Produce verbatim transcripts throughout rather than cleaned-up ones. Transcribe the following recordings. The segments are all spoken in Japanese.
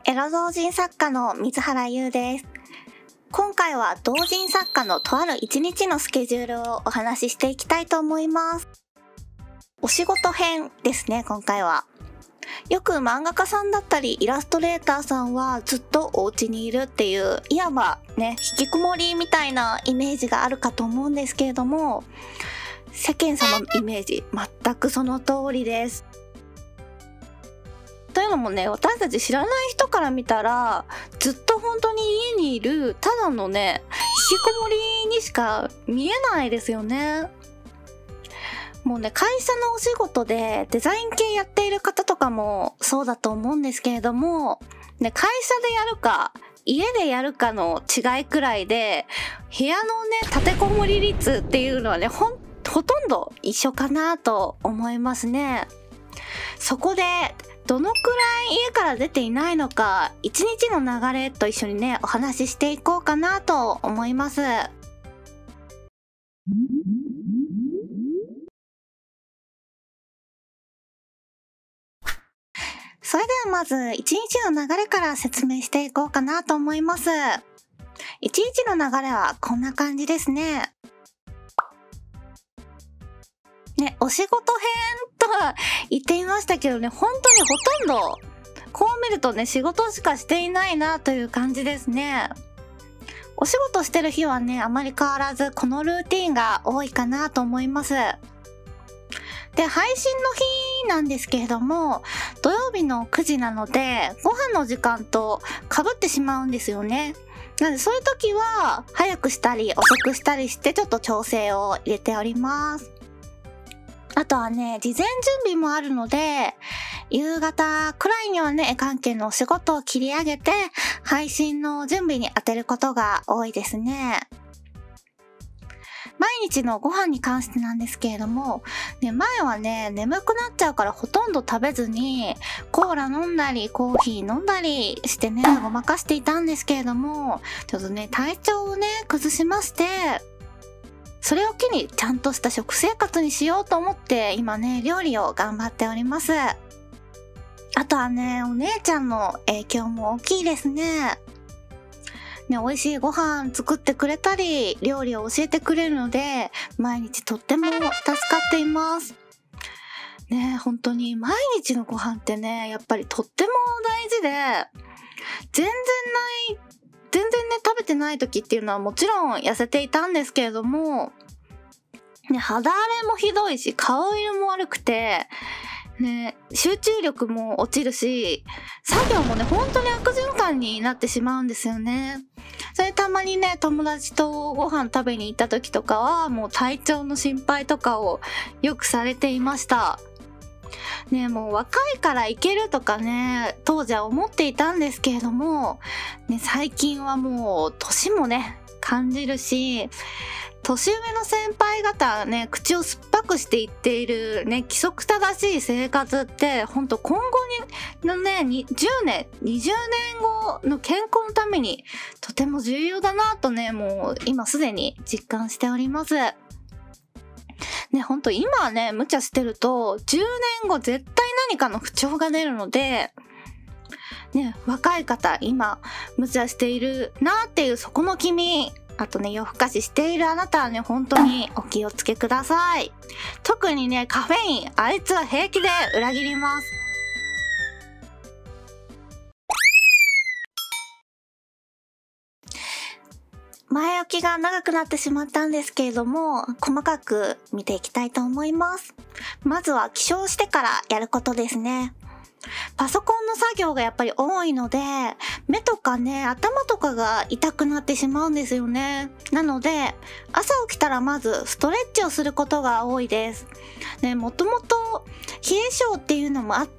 エロ同人作家の水原優です。今回は同人作家のとある一日のスケジュールをお話ししていきたいと思います。お仕事編ですね、今回は。よく漫画家さんだったりイラストレーターさんはずっとお家にいるっていう、いわばね、引きこもりみたいなイメージがあるかと思うんですけれども、世間様のイメージ全くその通りです。というのもね、私たち知らない人から見たらずっと本当に家にいるただのね、引きこもりにしか見えないですよね。もうね、会社のお仕事でデザイン系やっている方とかもそうだと思うんですけれども、ね、会社でやるか家でやるかの違いくらいで、部屋のね、立てこもり率っていうのはね、ほんほとんど一緒かなと思いますね。そこでどのくらい家から出ていないのか、一日の流れと一緒にね、お話ししていこうかなと思います。それではまず一日の流れから説明していこうかなと思います。一日の流れはこんな感じですね。ね、お仕事編とは言っていましたけどね、本当にほとんどこう見るとね、仕事しかしていないなという感じですね。お仕事してる日はね、あまり変わらずこのルーティンが多いかなと思います。で、配信の日なんですけれども、土曜日のくじなのでご飯の時間と被ってしまうんですよね。なのでそういう時は早くしたり遅くしたりしてちょっと調整を入れております。あとはね、事前準備もあるので、夕方くらいにはね、絵関係のお仕事を切り上げて配信の準備に当てることが多いですね。毎日のご飯に関してなんですけれども、ね、前はね、眠くなっちゃうからほとんど食べずに、コーラ飲んだり、コーヒー飲んだりしてね、ごまかしていたんですけれども、ちょっとね、体調をね、崩しまして、それを機にちゃんとした食生活にしようと思って、今ね、料理を頑張っております。あとはね、お姉ちゃんの影響も大きいですね。ね、美味しいご飯作ってくれたり、料理を教えてくれるので、毎日とっても助かっています。ね、本当に毎日のご飯ってね、やっぱりとっても大事で、全然ない、全然ね、食べてない時っていうのはもちろん痩せていたんですけれども、ね、肌荒れもひどいし、顔色も悪くて、ね、集中力も落ちるし、作業もね、本当に悪循環になってしまうんですよね。それたまにね、友達とご飯食べに行った時とかは、もう体調の心配とかをよくされていました。ね、もう若いからいけるとかね、当時は思っていたんですけれども、ね、最近はもう年もね、感じるし、年上の先輩方がね、口を酸っぱくして言っているね、規則正しい生活って、ほんと今後にのね、じゅうねん、にじゅうねんごの健康のためにとても重要だなとね、もう今すでに実感しております。ね、ほんと今はね、無茶してると、じゅうねんご絶対何かの不調が出るので、ね、若い方、今、無茶しているなっていうそこの君、あとね、夜更かししているあなたはね、本当にお気をつけください。特にね、カフェイン、あいつは平気で裏切ります。前置きが長くなってしまったんですけれども、細かく見ていきたいと思います。まずは起床してからやることですね。パソコンの作業がやっぱり多いので、目とかね、頭とかが痛くなってしまうんですよね。なので、朝起きたらまずストレッチをすることが多いです。ね、もともと冷え性っていうのもあって、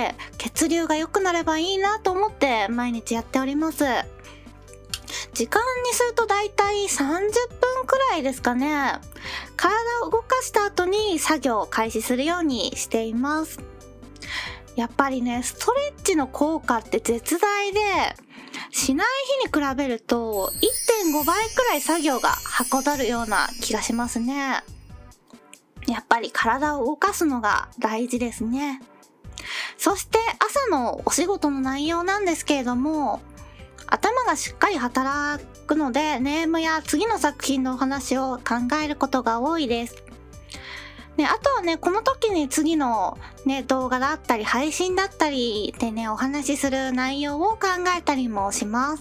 血流が良くなればいいなと思って毎日やっております。時間にするとだいたいさんじゅっぷんくらいですかね。体を動かした後に作業を開始するようにしています。やっぱりね、ストレッチの効果って絶大で、しない日に比べると いってんごばいくらい作業がはかどるような気がしますね。やっぱり体を動かすのが大事ですね。 そして朝のお仕事の内容なんですけれども、頭がしっかり働くので、ネームや次の作品のお話を考えることが多いです。ね、あとはね、この時に次のね、動画だったり配信だったりでね、お話しする内容を考えたりもします。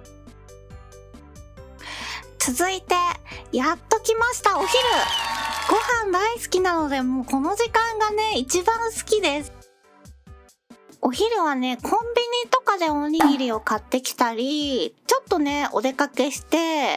続いて、やっと来ました、お昼。ご飯大好きなので、もうこの時間がね、一番好きです。お昼はね、コンビニとかでおにぎりを買ってきたり、ちょっとね、お出かけして、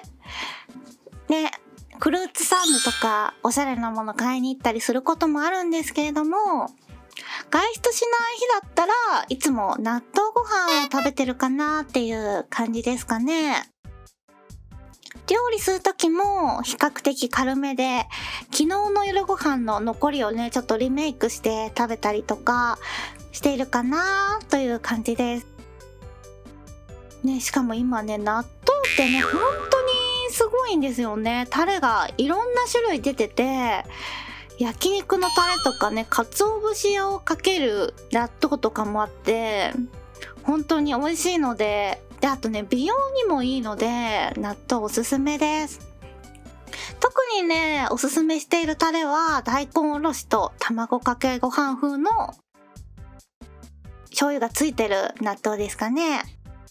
ね、フルーツサンドとかおしゃれなもの買いに行ったりすることもあるんですけれども、外出しない日だったらいつも納豆ご飯を食べてるかなっていう感じですかね。料理するときも比較的軽めで、昨日の夜ご飯の残りをね、ちょっとリメイクして食べたりとかしているかなという感じです。ね、しかも今ね、納豆ってね、本当にすごいんですよね。タレがいろんな種類出てて、焼肉のタレとかね、鰹節をかける納豆とかもあって、本当に美味しいので、で、あとね、美容にもいいので、納豆おすすめです。特にね、おすすめしているタレは、大根おろしと卵かけご飯風の醤油がついてる納豆ですかね。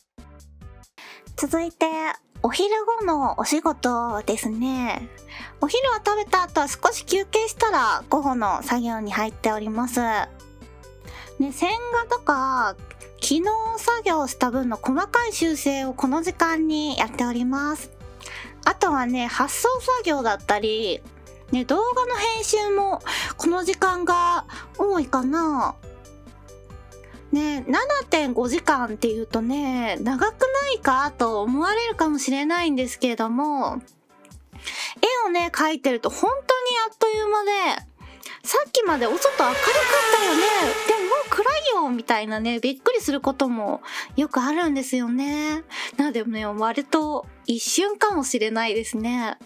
続いて、お昼後のお仕事ですね。お昼を食べた後は少し休憩したら午後の作業に入っております。ね、線画とか、昨日作業した分の細かい修正をこの時間にやっております。あとはね、発送作業だったり、ね、動画の編集もこの時間が多いかな。ね、ななてんごじかんっていうとね、長くないかと思われるかもしれないんですけれども、絵をね、描いてると本当にあっという間で、さっきまでお外明るかったよね。でももう暗いよみたいなね、びっくりすることもよくあるんですよね。なのでね、割と一瞬かもしれないですね。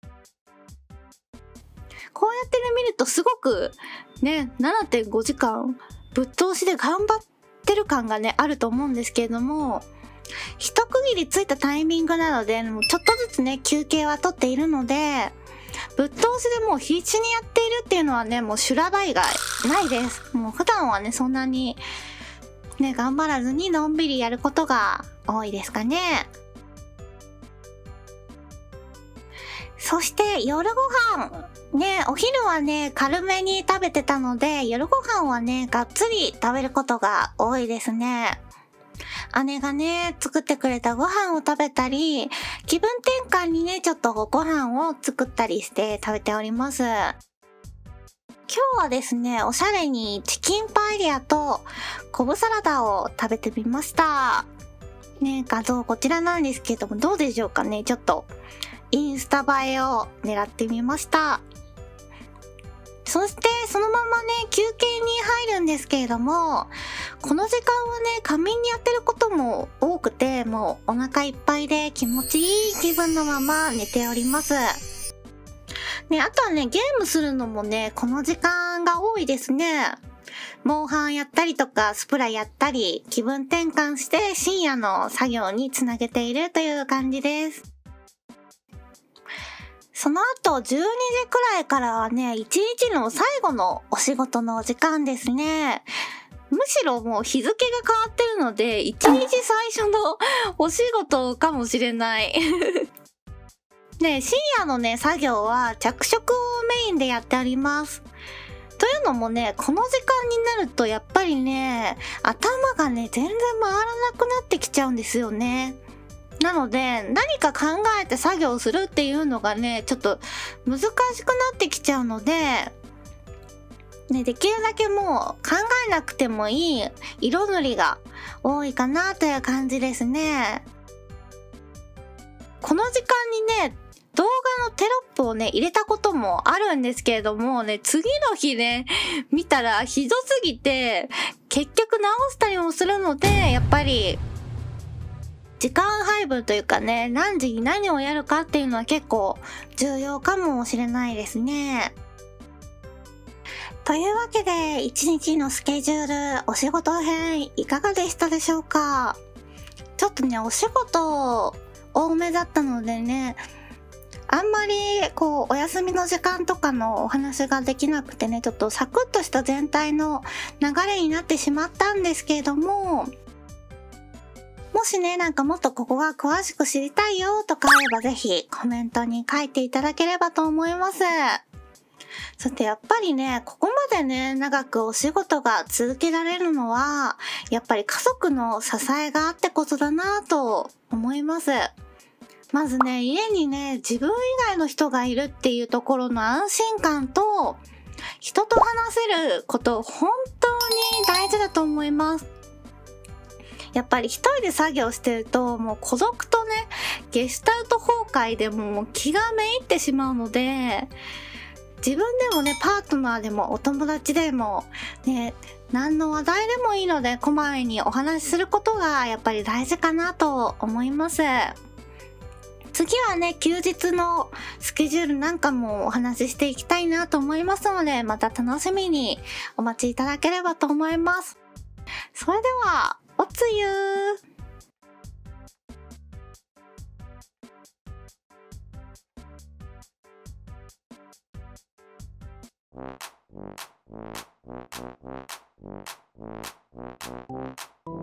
こうやってね、見るとすごくね、ななてんごじかんぶっ通しで頑張ってる感がね、あると思うんですけれども、一区切りついたタイミングなので、もうちょっとずつね、休憩は取っているので、ぶっ通しでもう必死にやっているっていうのはね、もう修羅場以外ないです。もう普段はね、そんなにね、頑張らずにのんびりやることが多いですかね。そして夜ご飯。ね、お昼はね、軽めに食べてたので、夜ご飯はね、がっつり食べることが多いですね。姉がね、作ってくれたご飯を食べたり、気分転換にね、ちょっとご飯を作ったりして食べております。今日はですね、おしゃれにチキンパエリアと昆布サラダを食べてみました。ね、画像こちらなんですけども、どうでしょうかね。ちょっとインスタ映えを狙ってみました。そしてそのままね、休憩に入るんですけれども、この時間はね、仮眠にやってることも多くて、もうお腹いっぱいで気持ちいい気分のまま寝ております。ね、あとはね、ゲームするのもね、この時間が多いですね。モンハンやったりとか、スプラやったり、気分転換して深夜の作業につなげているという感じです。その後じゅうにじくらいからはね、一日の最後のお仕事のお時間ですね。むしろもう日付が変わってるので、一日最初のお仕事かもしれない。ね、深夜のね、作業は着色をメインでやっております。というのもね、この時間になるとやっぱりね、頭がね、全然回らなくなってきちゃうんですよね。なので、何か考えて作業するっていうのがね、ちょっと難しくなってきちゃうので、ね、できるだけもう考えなくてもいい色塗りが多いかなという感じですね。この時間にね、動画のテロップをね、入れたこともあるんですけれどもね、次の日ね、見たらひどすぎて、結局直したりもするので、やっぱり、時間配分というかね、何時に何をやるかっていうのは結構重要かもしれないですね。 というわけで、一日のスケジュール、お仕事編、いかがでしたでしょうか？ちょっとね、お仕事多めだったのでね、あんまり、こう、お休みの時間とかのお話ができなくてね、ちょっとサクッとした全体の流れになってしまったんですけれども、もしね、なんかもっとここが詳しく知りたいよとかあればぜひコメントに書いていただければと思います。さてやっぱりね、ここまでね、長くお仕事が続けられるのは、やっぱり家族の支えがあってこそだなと思います。まずね、家にね、自分以外の人がいるっていうところの安心感と、人と話せること、本当に大事だと思います。やっぱり一人で作業してると、もう孤独とね、ゲシュタルト崩壊でもう気がめいってしまうので、自分でもね、パートナーでもお友達でも、ね、何の話題でもいいので、こまめにお話しすることがやっぱり大事かなと思います。次はね、休日のスケジュールなんかもお話ししていきたいなと思いますので、また楽しみにお待ちいただければと思います。それでは、おつゆー。